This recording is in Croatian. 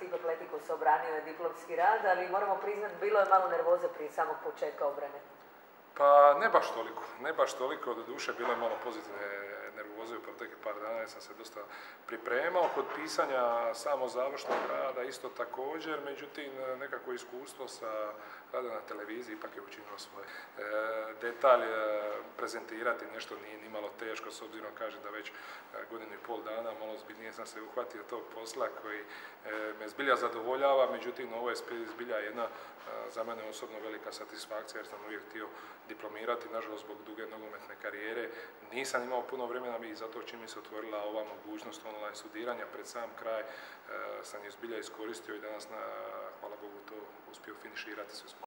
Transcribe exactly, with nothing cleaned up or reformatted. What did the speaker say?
Stipe Pletiko se obranio je diplomski rad, ali moramo priznati, bilo je malo nervoze prije samog početka obrane. Pa ne baš toliko, ne baš toliko, do duše bilo je malo pozitivne nervoze u proteklih par dana, ja sam se dosta pripremao kod pisanja samo završnog rada, isto također, međutim nekako iskustvo sa rada na televiziji ipak je učinilo svoje. E, detalj e, prezentirati nešto nije ni malo teško, s obzirom kažem da već godinu i pol dana malo zbiljnije sam se uhvatio tog posla koji e, me zbilja zadovoljava, međutim ovo je zbilja jedna e, za mene osobno velika satisfakcija jer sam uvijek htio diplomirati, nažalost zbog duge nogometne karijere nisam imao puno vremena i zato čim mi se otvorila ova mogućnost online studiranja pred sam kraj e, sam je zbilja iskoristio i danas na, hvala Bogu, to uspio finiširati sve.